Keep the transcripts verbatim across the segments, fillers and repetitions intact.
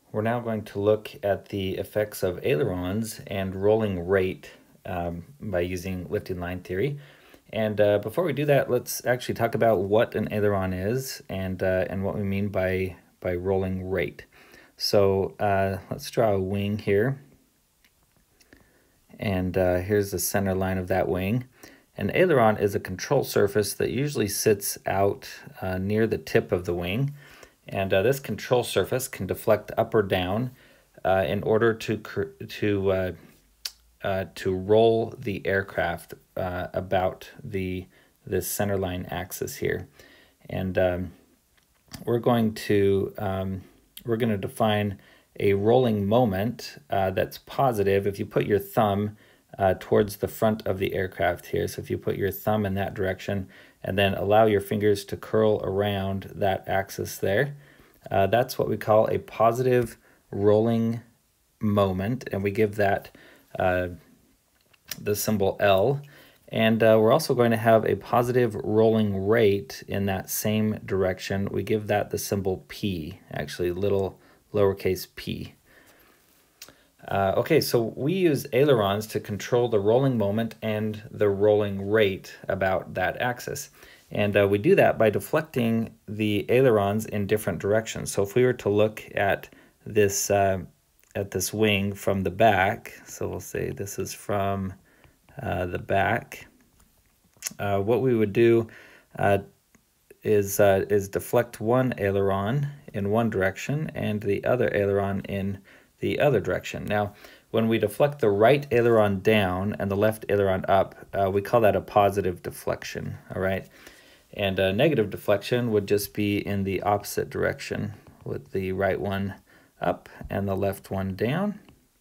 We're now going to look at the effects of ailerons and rolling rate um, by using lifting line theory. And uh, before we do that, let's actually talk about what an aileron is and uh, and what we mean by by rolling rate. So uh, let's draw a wing here. And uh, here's the center line of that wing. An aileron is a control surface that usually sits out uh, near the tip of the wing. And uh, this control surface can deflect up or down uh, in order to to uh, uh, to roll the aircraft uh, about the this center line axis here. And um, we're going to um, we're going to define a rolling moment uh, that's positive if you put your thumb uh, towards the front of the aircraft here. So if you put your thumb in that direction and then allow your fingers to curl around that axis there, uh, that's what we call a positive rolling moment, and we give that uh, the symbol L. And uh, we're also going to have a positive rolling rate in that same direction. We give that the symbol P, actually little lowercase p. Uh, okay, so we use ailerons to control the rolling moment and the rolling rate about that axis. And uh, we do that by deflecting the ailerons in different directions. So if we were to look at this, uh, at this wing from the back, so we'll say this is from uh, the back, uh, what we would do uh, is uh, is deflect one aileron in one direction and the other aileron in the other direction. Now, when we deflect the right aileron down and the left aileron up, uh, we call that a positive deflection, all right? And a negative deflection would just be in the opposite direction, with the right one up and the left one down.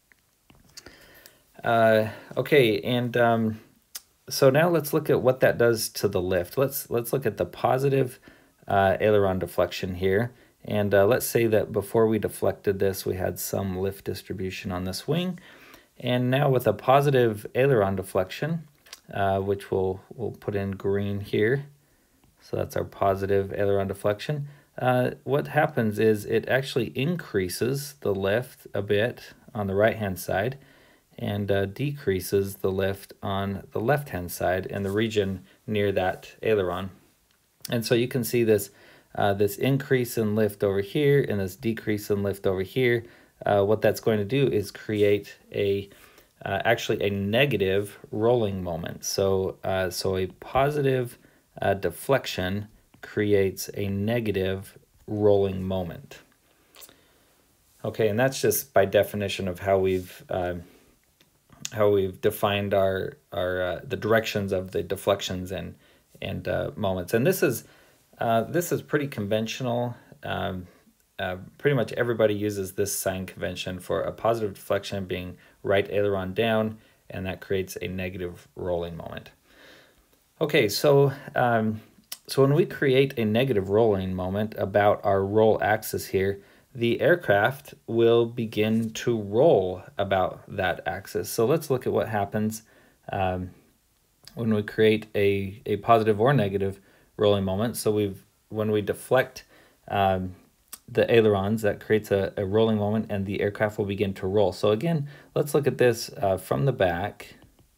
Uh, okay, and um, so now let's look at what that does to the lift. Let's let's look at the positive uh, aileron deflection here. And uh, let's say that before we deflected this, we had some lift distribution on this wing. And now with a positive aileron deflection, uh, which we'll, we'll put in green here, so that's our positive aileron deflection, uh, what happens is it actually increases the lift a bit on the right-hand side and uh, decreases the lift on the left-hand side in the region near that aileron. And so you can see this uh, this increase in lift over here and this decrease in lift over here. Uh, what that's going to do is create a uh, actually a negative rolling moment. So uh, so a positive uh, deflection creates a negative rolling moment. Okay, and that's just by definition of how we've uh, how we've defined our our uh, the directions of the deflections and and uh, moments. And this is uh, this is pretty conventional. Um, uh, pretty much everybody uses this sign convention for a positive deflection being right aileron down, and that creates a negative rolling moment. Okay, so um, so when we create a negative rolling moment about our roll axis here, the aircraft will begin to roll about that axis. So let's look at what happens um, when we create a, a positive or negative rolling moment. So we've when we deflect um, the ailerons, that creates a, a rolling moment and the aircraft will begin to roll. So again, let's look at this uh, from the back.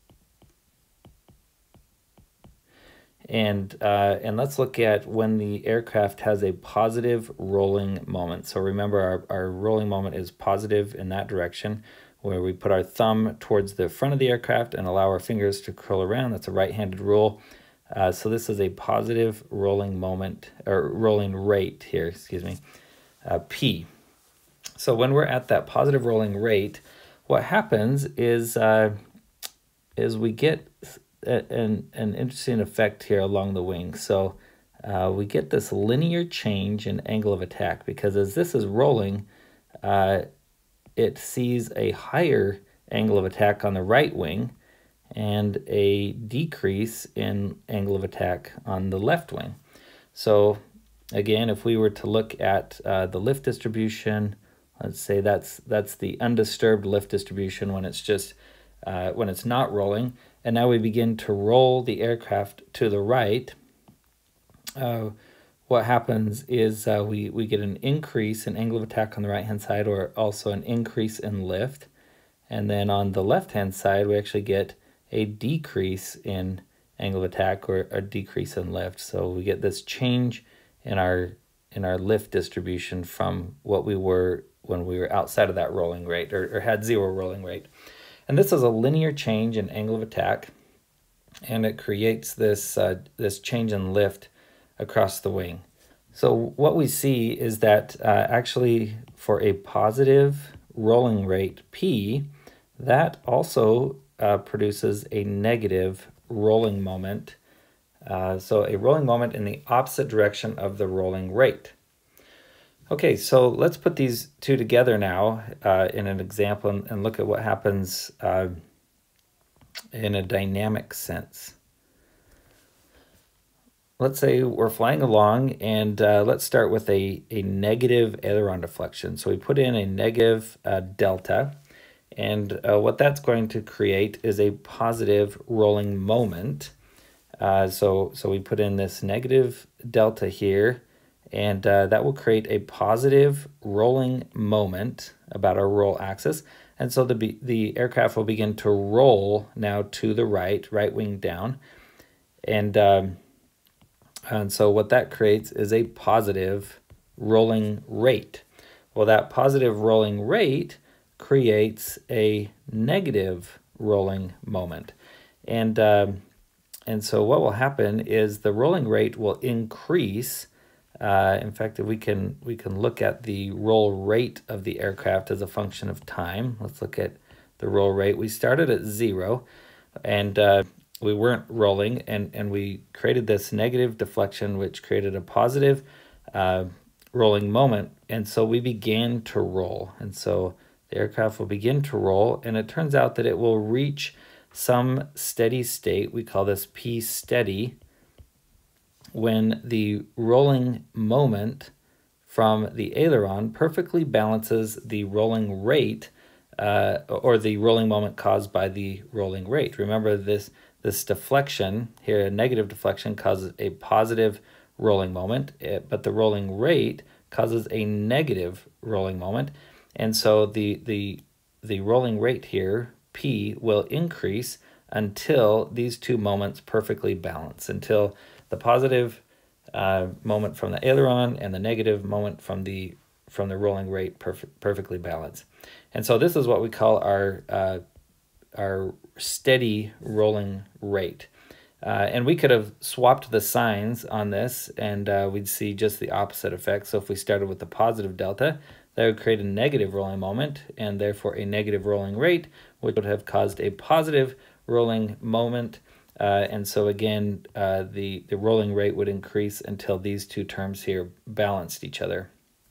And, uh, and let's look at when the aircraft has a positive rolling moment. So remember, our, our rolling moment is positive in that direction, where we put our thumb towards the front of the aircraft and allow our fingers to curl around. That's a right-handed rule. Uh, so this is a positive rolling moment, or rolling rate here, excuse me, uh, P. So when we're at that positive rolling rate, what happens is, uh, is we get An, an interesting effect here along the wing. So uh, we get this linear change in angle of attack, because as this is rolling, uh, it sees a higher angle of attack on the right wing and a decrease in angle of attack on the left wing. So again, if we were to look at uh, the lift distribution, let's say that's that's the undisturbed lift distribution when it's just uh, when it's not rolling. And now we begin to roll the aircraft to the right. Uh, what happens is uh, we, we get an increase in angle of attack on the right-hand side, or also an increase in lift. And then on the left-hand side, we actually get a decrease in angle of attack, or a decrease in lift. So we get this change in our in our lift distribution from what we were when we were outside of that rolling rate, or, or had zero rolling rate. And this is a linear change in angle of attack, and it creates this uh, this change in lift across the wing. So what we see is that uh, actually for a positive rolling rate P, that also uh, produces a negative rolling moment. Uh, so a rolling moment in the opposite direction of the rolling rate. Okay, so let's put these two together now uh, in an example, and, and look at what happens uh, in a dynamic sense. Let's say we're flying along, and uh, let's start with a, a negative aileron deflection. So we put in a negative uh, delta, and uh, what that's going to create is a positive rolling moment. Uh, so, so we put in this negative delta here, and uh, that will create a positive rolling moment about our roll axis. And so the, the aircraft will begin to roll now to the right, right wing down. And, um, and so what that creates is a positive rolling rate. Well, that positive rolling rate creates a negative rolling moment. And, um, and so what will happen is the rolling rate will increase. Uh, in fact, if we can we can look at the roll rate of the aircraft as a function of time. Let's look at the roll rate. We started at zero, and uh, we weren't rolling, and, and we created this negative deflection, which created a positive uh, rolling moment, and so we began to roll. And so the aircraft will begin to roll, and it turns out that it will reach some steady state. We call this P steady, when the rolling moment from the aileron perfectly balances the rolling rate, uh, or the rolling moment caused by the rolling rate. Remember, this this deflection here, a negative deflection, causes a positive rolling moment, but the rolling rate causes a negative rolling moment. And so the the the rolling rate here, P, will increase until these two moments perfectly balance, until the positive uh, moment from the aileron and the negative moment from the from the rolling rate perfect, perfectly balance. And so this is what we call our uh, our steady rolling rate. Uh, and we could have swapped the signs on this, and uh, we'd see just the opposite effect. So if we started with the positive delta, that would create a negative rolling moment, and therefore a negative rolling rate, which would have caused a positive rolling moment. Uh, and so again, uh, the, the rolling rate would increase until these two terms here balanced each other.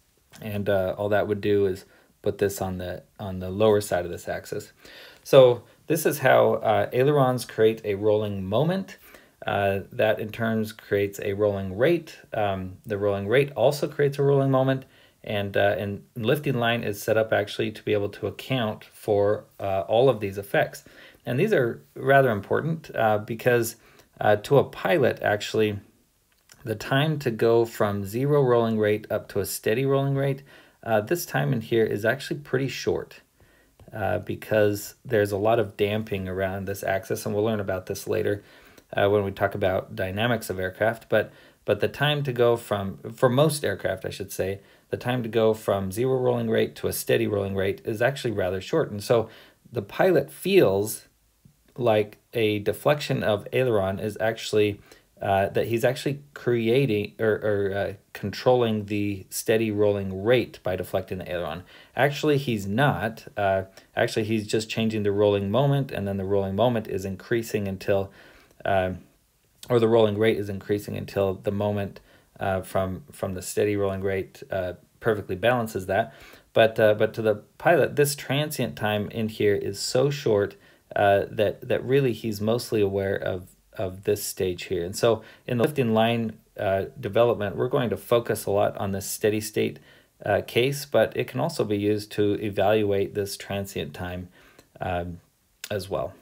And uh, all that would do is put this on the, on the lower side of this axis. So this is how uh, ailerons create a rolling moment. Uh, that in turn creates a rolling rate. Um, the rolling rate also creates a rolling moment. And, uh, and lifting line is set up actually to be able to account for uh, all of these effects. And these are rather important uh, because uh, to a pilot, actually, the time to go from zero rolling rate up to a steady rolling rate, uh, this time in here is actually pretty short uh, because there's a lot of damping around this axis, and we'll learn about this later uh, when we talk about dynamics of aircraft. But, but the time to go from, for most aircraft, I should say, the time to go from zero rolling rate to a steady rolling rate is actually rather short. And so the pilot feels like a deflection of aileron is actually, uh, that he's actually creating or, or uh, controlling the steady rolling rate by deflecting the aileron. Actually, he's not. Uh, actually, he's just changing the rolling moment, and then the rolling moment is increasing until, uh, or the rolling rate is increasing until the moment Uh, from from the steady rolling rate uh, perfectly balances that. But uh, but to the pilot, this transient time in here is so short uh, that that really he's mostly aware of of this stage here. And so in the lifting line uh, development, we're going to focus a lot on this steady state uh, case, but it can also be used to evaluate this transient time um, as well.